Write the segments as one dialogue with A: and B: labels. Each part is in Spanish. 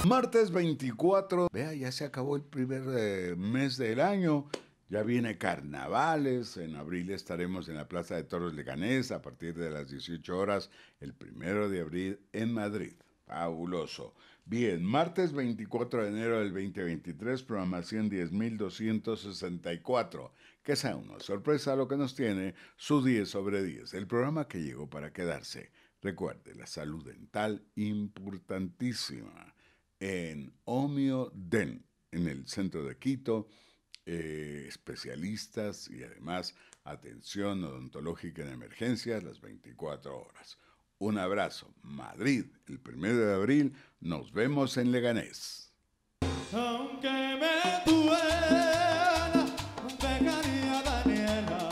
A: Martes 24, vea, ya se acabó el primer mes del año, ya viene carnavales, en abril estaremos en la Plaza de Toros Leganés a partir de las 18 horas, el 1 de abril en Madrid. Fabuloso. Bien, martes 24 de enero del 2023, programación 10.264. Que sea una sorpresa lo que nos tiene su 10 sobre 10, el programa que llegó para quedarse. Recuerde, la salud dental importantísima. En Omio Den, en el centro de Quito, especialistas y además atención odontológica en emergencias las 24 horas. Un abrazo. Madrid, el 1 de abril, nos vemos en Leganés.
B: Aunque me duela, dejaría a Daniela.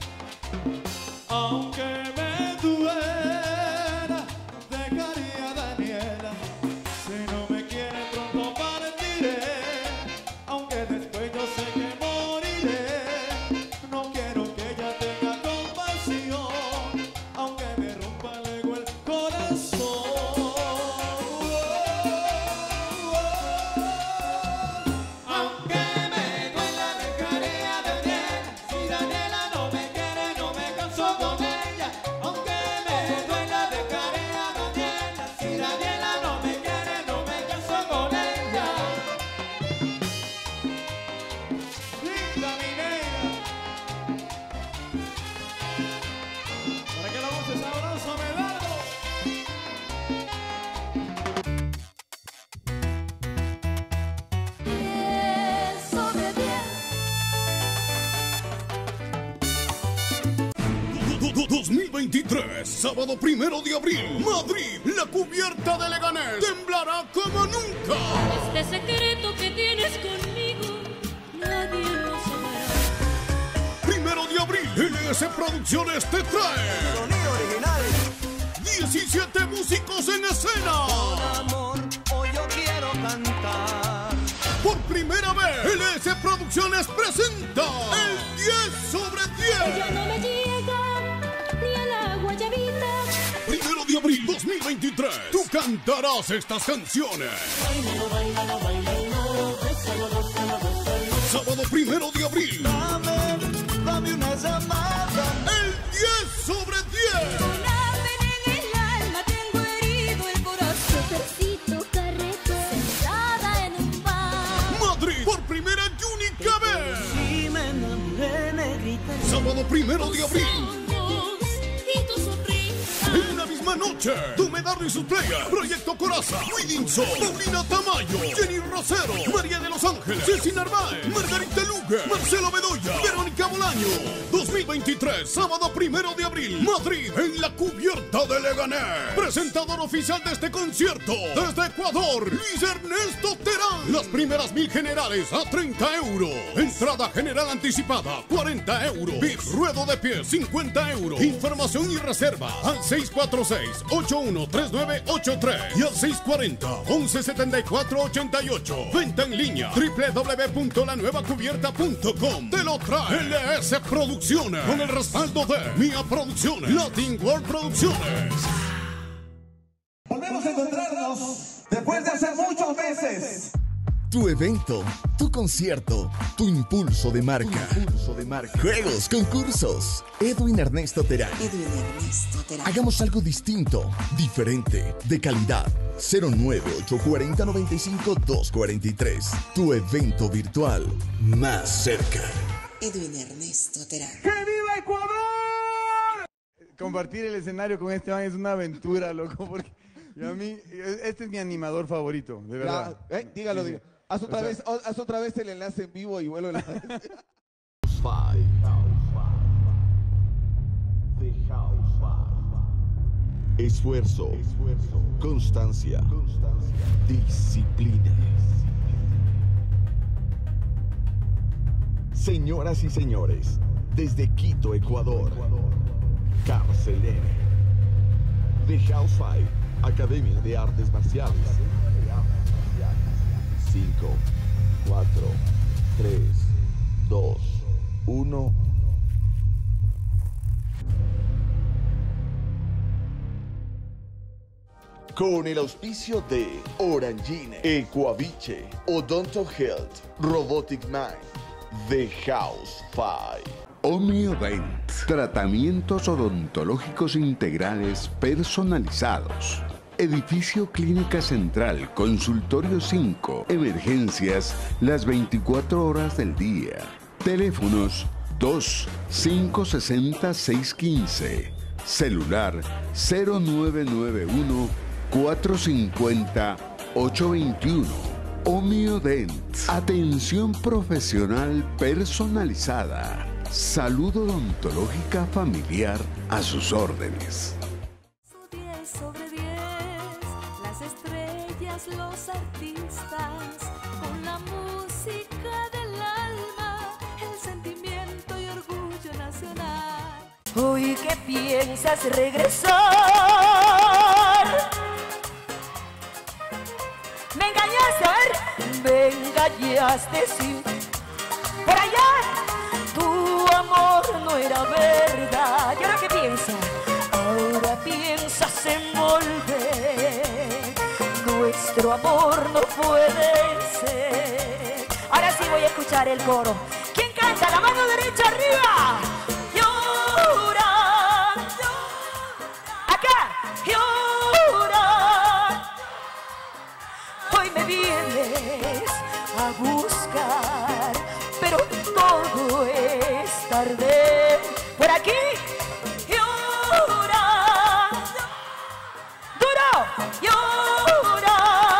B: Aunque me duela, dejaría a Daniela. Si no me quiere pronto partiré, aunque después yo sé que moriré. No quiero que ella tenga compasión, aunque me rompa luego el corazón. Aunque me duela, dejaré a Daniela. Si Daniela no me quiere, no me canso con ella. Aunque me duela, dejaré a Daniela. Si Daniela no me quiere, no me canso con ella. Linda mi negra, para que la voz sea sabrosa, me largo.
C: Sobre
D: 2023, sábado 1 de abril, Madrid, la cubierta de Leganés temblará como nunca.
C: este secreto que tienes conmigo, nadie lo sabrá.
D: 1 de abril, LS Producciones te trae
E: Sonido original.
D: 17 músicos en escena.
E: Por amor, hoy yo quiero cantar.
D: Por primera vez, LS Producciones presenta el 10 sobre 10.
C: Ella no me llega ni a la guayabita.
D: 1 de abril 2023, tú cantarás estas canciones. Sábado 1 de abril,
E: Dame una llamada.
D: el 10 sobre 10.
C: Una pena en el alma, tengo herido el corazón. Necesito carreta sentada en un bar.
D: Madrid, por primera y única vez.
E: Si me enamoré, negrita.
D: Sábado 1 de abril,
C: Ojos y tu sonrisa.
D: en la misma noche, tú me das y sus players, Proyecto Coraza, Widinson, Paulina Tamayo, Jenny Rosero, María de Los Ángeles, Ceci Narváez, Margarita Luque, Marcelo Bedoya, Verónica Bolaño. 2023, sábado 1 de abril, Madrid, en la cubierta de Leganés. Presentador oficial de este concierto, desde Ecuador, Luis Ernesto Terán. Las primeras 1000 generales a 30 euros. Entrada general anticipada, 40 euros. VIP ruedo de pie, 50 euros. Información y reserva al 646-813983 y al 640-117488. Venta en línea www.lanuevacubierta.com. Te lo trae LS Producciones con el respaldo de Mia Producciones, Latin World Producciones.
F: Volvemos a encontrarnos después de hace muchos meses.
G: Tu evento, tu concierto, tu impulso de marca. Juegos, concursos. Edwin Ernesto Terán. Hagamos algo distinto, diferente, de calidad. 09840-95-243. Tu evento virtual más cerca.
H: Edwin Ernesto Terán.
F: ¡Que viva Ecuador!
I: Compartir el escenario con este man es una aventura, loco, porque y a mí, este es mi animador favorito, de verdad.
F: Dígalo,
I: Sí,
F: dígalo.
I: sí.
F: Haz
I: O
F: otra
I: sea,
F: vez, haz otra vez el enlace en vivo y vuelvo a la...
G: Esfuerzo, constancia, disciplina. Señoras y señores, desde Quito, Ecuador, Carcelén, The House Five, Academia de Artes Marciales. 5, 4, 3, 2, 1. Con el auspicio de Orangine, Equaviche, Odonto Health, Robotic Mind, The House 5.
A: Omniodent, tratamientos odontológicos integrales personalizados. Edificio Clínica Central, Consultorio 5, emergencias las 24 horas del día. Teléfonos 2-560-615, celular 0991-450-821. Omniodent, atención profesional personalizada. Salud odontológica familiar a sus órdenes.
C: 10 sobre 10, las estrellas, los artistas, con la música del alma, el sentimiento y orgullo nacional. Hoy que piensas regresar, me engañaste, a ver, me engañaste, sí, por allá. Tu amor no era verdad. ¿Y ahora qué piensas? Ahora piensas en volver. Nuestro amor no puede ser. Ahora sí voy a escuchar el coro. ¿Quién canta? La mano derecha arriba. Llora, acá, llora. Hoy me vienes a buscar, pero todo es tarde. Por aquí, llora, duro, llora.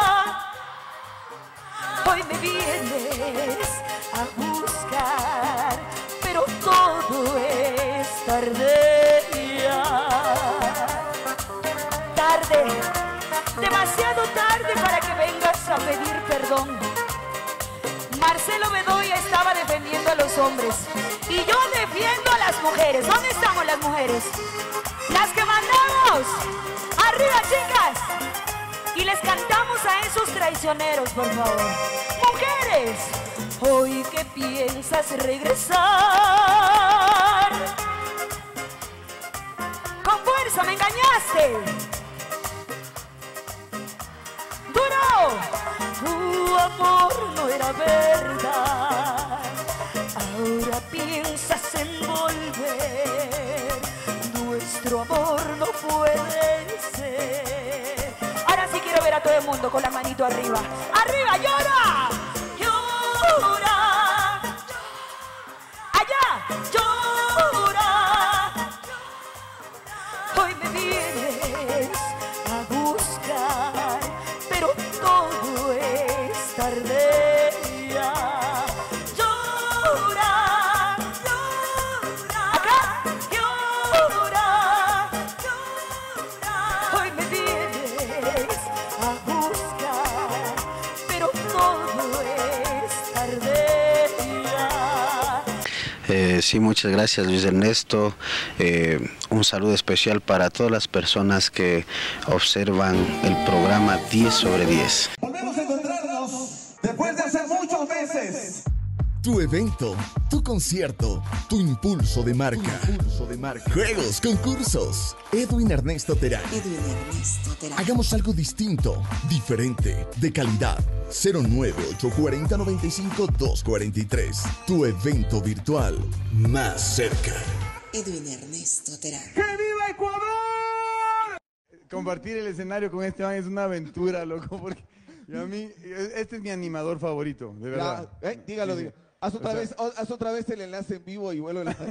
C: Hoy me vienes a buscar, pero todo es tarde ya. Tarde, demasiado tarde para que vengas a pedir perdón. Marcelo Bedoya estaba defendiendo a los hombres y yo defiendo a las mujeres. ¿Dónde estamos las mujeres? Las que mandamos. Arriba, chicas. Y les cantamos a esos traicioneros, por favor. Mujeres, hoy que piensas regresar, con fuerza me engañaste. Duro. Tu amor no era verdad. Ahora piensas en volver. Nuestro amor no puede ser. Ahora sí quiero ver a todo el mundo con la manito arriba. ¡Arriba, llora! ¡Llora! ¡Allá! ¡Llora! Hoy me vienes a buscar, pero todo es tarde ya. Llora, llora, acá, llora, llora. Hoy me vienes a buscar, pero todo es tarde ya.
J: Sí, muchas gracias, Luis Ernesto. Un saludo especial para todas las personas que observan el programa 10 sobre 10.
F: Volvemos a encontrarnos después de hace muchos meses.
G: Tu evento, tu concierto, tu impulso de marca. Juegos, concursos. Edwin Ernesto Terán. Hagamos algo distinto, diferente, de calidad. 09840-95-243. Tu evento virtual más cerca.
H: Edwin Ernesto Terán.
F: ¡Que viva Ecuador!
I: Compartir el escenario con este man es una aventura, loco, porque y a mí, este es mi animador favorito, de verdad.
F: Dígalo, dígalo. Haz otra vez el enlace en vivo y vuelve la...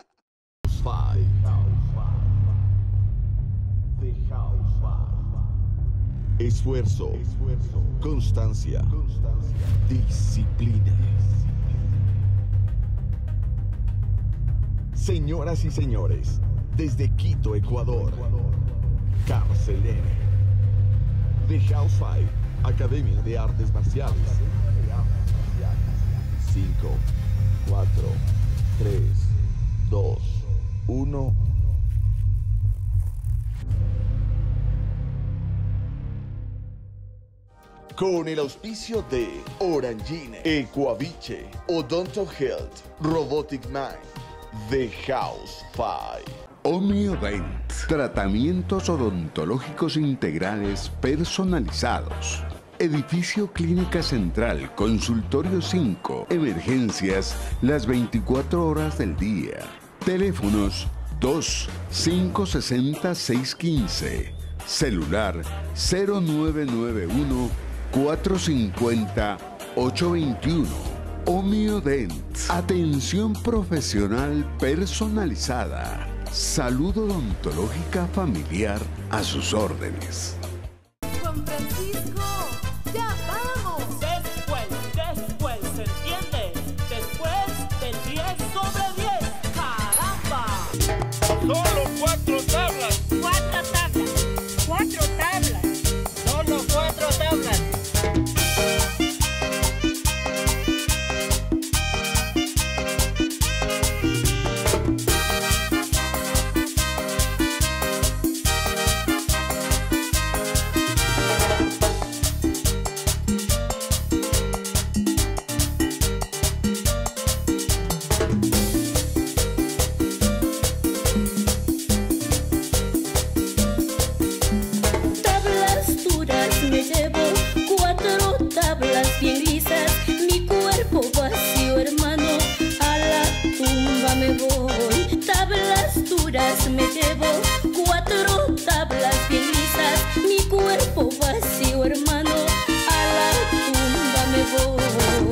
G: Esfuerzo, constancia, disciplina. Señoras y señores, desde Quito, Ecuador, Carcelén, The House 5, Academia de Artes Marciales. 5, 4, 3, 2, 1. Con el auspicio de Orangine, Equaviche, Odonto Health, Robotic Mind, The House 5.
A: Omniodent, Tratamientos odontológicos integrales personalizados. Edificio Clínica Central, Consultorio 5, emergencias las 24 horas del día. Teléfonos 2-560-615, celular 0991-450-821. Homiodent, atención profesional personalizada. Salud odontológica familiar a sus órdenes.
C: Juan Francisco, ya vamos.
K: Después, ¿se entiende? Después del 10 sobre 10. ¡Caramba! Solo 4 tablas.
C: 4 tablas. 4 tablas.
K: Solo 4 tablas.
L: Me llevo 4 tablas bien lisas, mi cuerpo vacío, hermano, a la tumba me voy.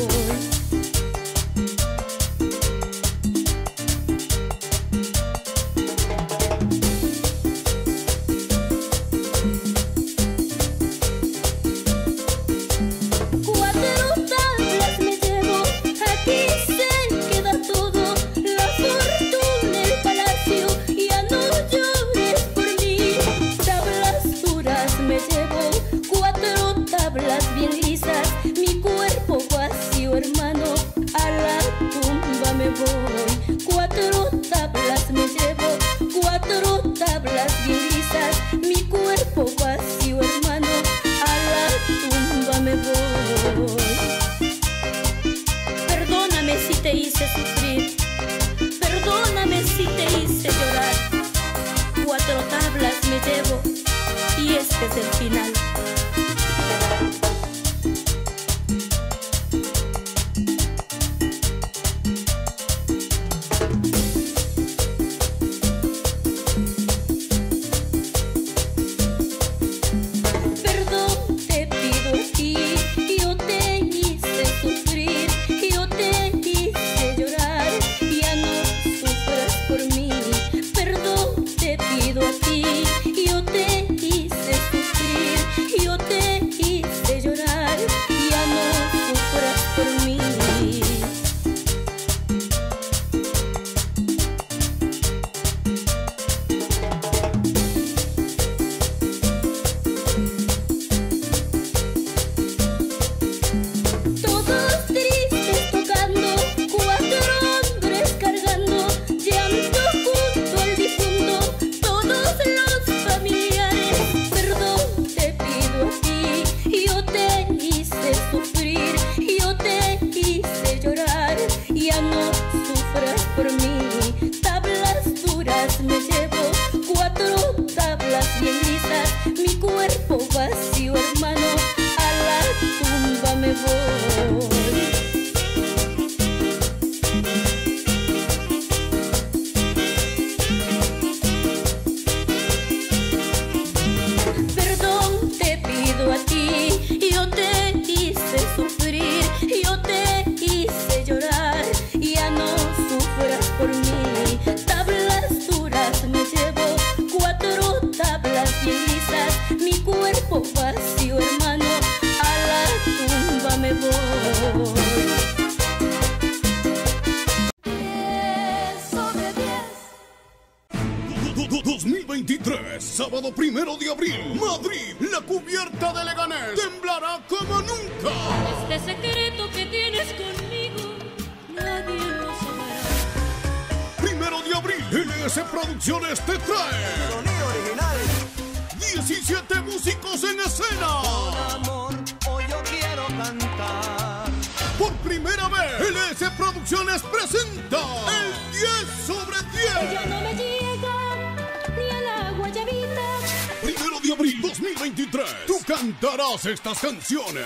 D: Sábado 1 de abril, Madrid, la cubierta de Leganés temblará como nunca.
L: Este secreto que tienes conmigo, nadie lo sabrá.
D: 1 de abril, LS Producciones te trae
E: Sonido original.
D: 17 músicos en escena.
E: Con amor, hoy yo quiero cantar.
D: Por primera vez, LS Producciones presenta el 10 sobre 10.
L: Ella no me llega ni al agua.
D: 2023. Tú cantarás estas canciones.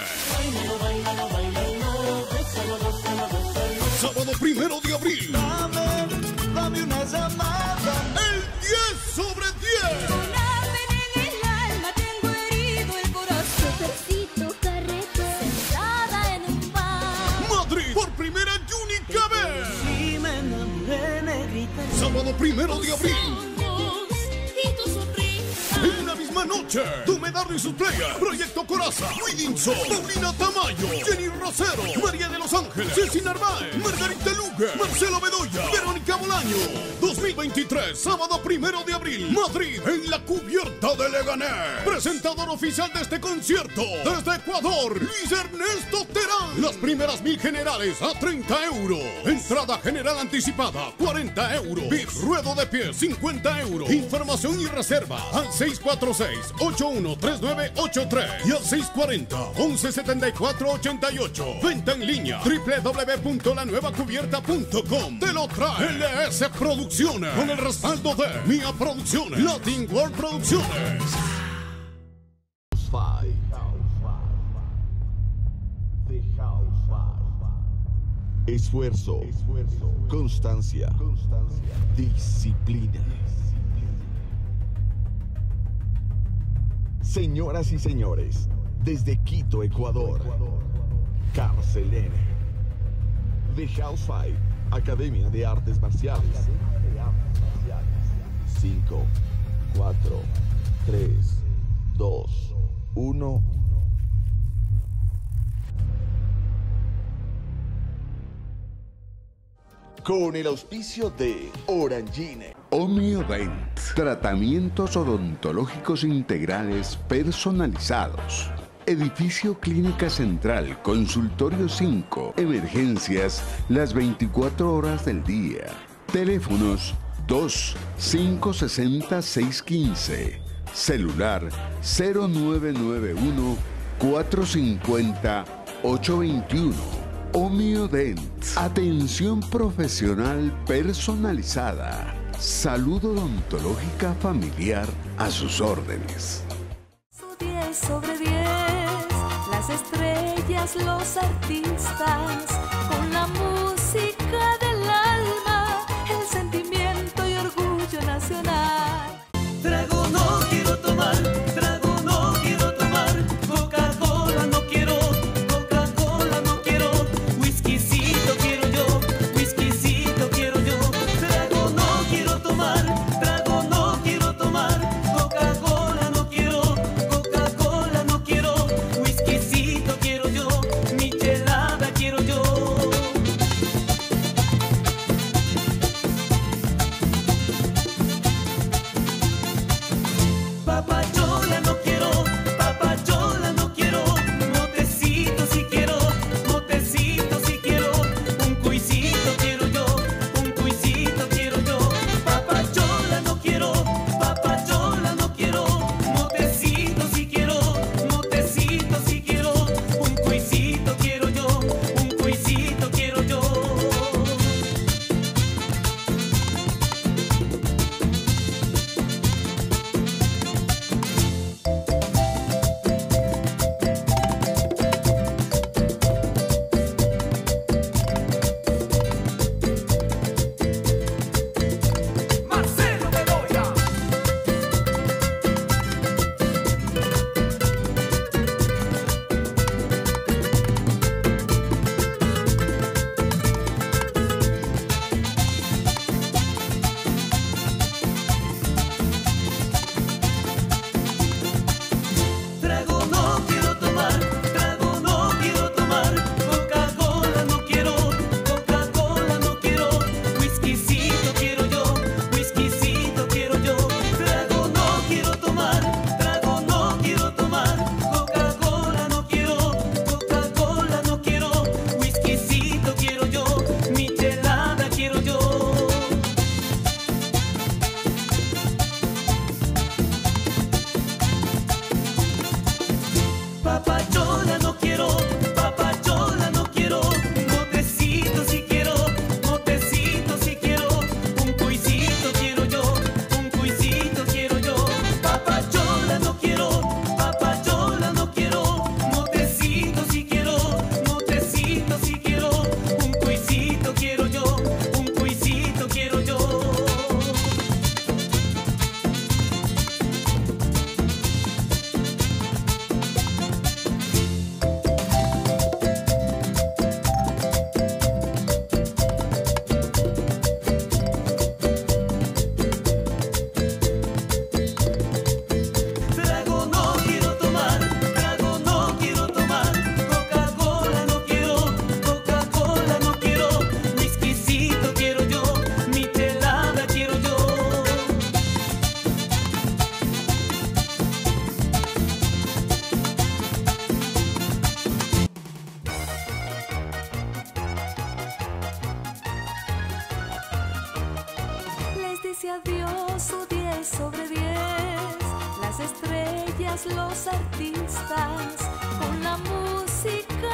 D: Sábado 1 de abril.
B: Dame una llamada.
D: El 10 sobre 10.
L: Una pena en el alma, tengo herido el corazón. Chofercito carreta, sentada en un bar.
D: Madrid, por primera y única vez.
E: Si me enamoré, negrita.
D: Sábado 1 de abril.
L: Y tu sonrisa.
D: En una misma noche, Tu Medardo y sus playas, Proyecto Coraza, Widinson, Paulina Tamayo, Jenny Rosero, María de los Ángeles, Ceci Narváez, Margarita Luque, Marcelo Bedoya, Verónica Bolaño. 2023, sábado 1 de abril, Madrid, en la cubierta de Leganés. Presentador oficial de este concierto, desde Ecuador, Luis Ernesto Terán. Las primeras 1000 generales a 30 euros. Entrada general anticipada, 40 euros. VIP ruedo de pie, 50 euros. Información y reserva al 646-813983 y al 640-117488. Venta en línea www.lanuevacubierta.com. Te lo trae LS Producciones con el respaldo de Mia Producciones, Latin World Producciones.
G: Esfuerzo, constancia, disciplina. Señoras y señores, desde Quito, Ecuador, Carcelene, The House Fight, Academia de Artes Marciales. 5, 4, 3, 2, 1. Con el auspicio de Orangine.
A: Omniodent, tratamientos odontológicos integrales personalizados. Edificio Clínica Central, Consultorio 5, emergencias las 24 horas del día. Teléfonos 2-560-615, celular 0991-450-821. Omniodent, atención profesional personalizada. Salud odontológica familiar a sus órdenes.
C: 10 sobre 10, las estrellas, los artistas, con la música del alma, el sentimiento y orgullo nacional.
E: Trago no quiero tomar, trago no quiero tomar, Coca-Cola no quiero, Coca-Cola no quiero, whiskycito quiero yo, whiskycito quiero yo. Trago no quiero tomar, trago no quiero tomar, Coca-Cola no quiero, Coca-Cola no quiero, whiskycito quiero yo, michelada quiero yo.
M: a Dios su 10 sobre 10. Las estrellas, los artistas, con la música